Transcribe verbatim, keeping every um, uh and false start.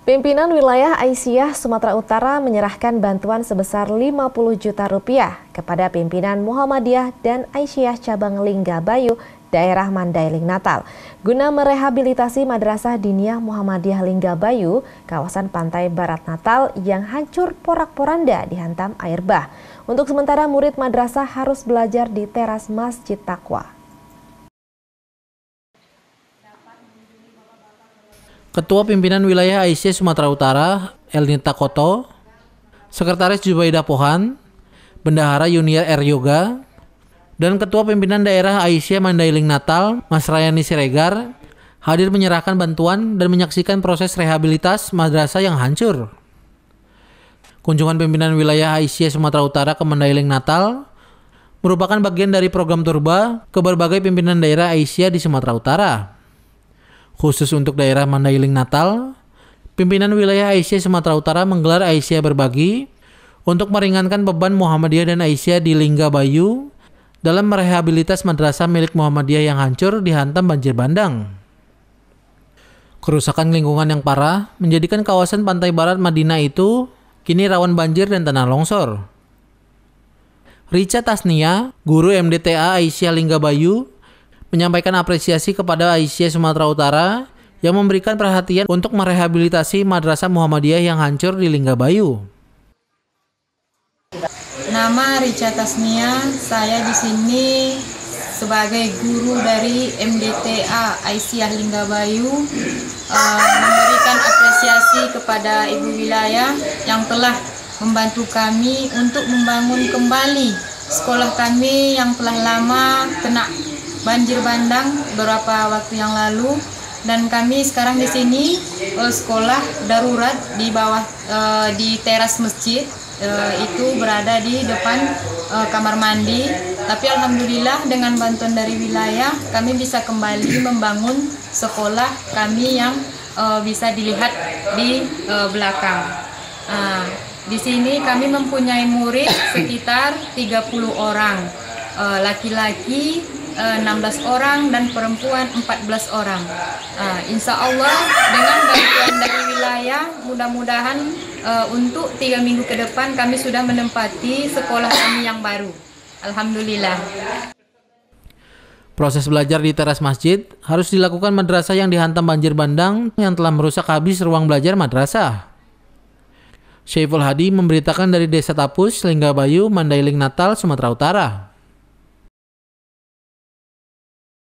Pimpinan wilayah Aisyah Sumatera Utara menyerahkan bantuan sebesar lima puluh juta rupiah kepada pimpinan Muhammadiyah dan Aisyah Cabang Linggabayu, daerah Mandailing Natal, guna merehabilitasi Madrasah Diniyah Muhammadiyah Linggabayu, kawasan pantai barat Natal yang hancur porak-poranda dihantam air bah. Untuk sementara murid madrasah harus belajar di teras Masjid Taqwa. Ketua Pimpinan Wilayah Aisyah Sumatera Utara, Elnita Koto, Sekretaris Jubaidah Pohan, Bendahara Yuniar R. Yoga, dan Ketua Pimpinan Daerah Aisyah Mandailing Natal, Mas Rayani Siregar, hadir menyerahkan bantuan dan menyaksikan proses rehabilitas madrasah yang hancur. Kunjungan Pimpinan Wilayah Aisyah Sumatera Utara ke Mandailing Natal merupakan bagian dari program Turba ke berbagai pimpinan daerah Aisyah di Sumatera Utara. Khusus untuk daerah Mandailing Natal, pimpinan wilayah Aisyah Sumatera Utara menggelar Aisyah Berbagi untuk meringankan beban Muhammadiyah dan Aisyah di Linggabayu dalam merehabilitas madrasah milik Muhammadiyah yang hancur dihantam banjir bandang. Kerusakan lingkungan yang parah menjadikan kawasan pantai barat Madinah itu kini rawan banjir dan tanah longsor. Richa Tasnia, guru M D T A Aisyah Linggabayu, menyampaikan apresiasi kepada Aisyah Sumatera Utara yang memberikan perhatian untuk merehabilitasi Madrasah Muhammadiyah yang hancur di Linggabayu. Nama Richa Tasnia, saya di sini sebagai guru dari M D T A Aisyah Linggabayu uh, memberikan apresiasi kepada Ibu Wilayah yang telah membantu kami untuk membangun kembali sekolah kami yang telah lama kena banjir bandang beberapa waktu yang lalu, dan kami sekarang di sini uh, sekolah darurat di bawah uh, di teras masjid, uh, itu berada di depan uh, kamar mandi. Tapi alhamdulillah dengan bantuan dari wilayah kami bisa kembali membangun sekolah kami yang uh, bisa dilihat di uh, belakang. Uh, di sini kami mempunyai murid sekitar tiga puluh orang, uh, laki-laki enam belas orang dan perempuan empat belas orang. Uh, insya Allah dengan bantuan dari wilayah mudah-mudahan uh, untuk tiga minggu ke depan kami sudah menempati sekolah kami yang baru. Alhamdulillah. Proses belajar di teras masjid harus dilakukan madrasah yang dihantam banjir bandang yang telah merusak habis ruang belajar madrasah. Syaiful Hadi memberitakan dari Desa Tapus, Linggabayu, Mandailing Natal, Sumatera Utara.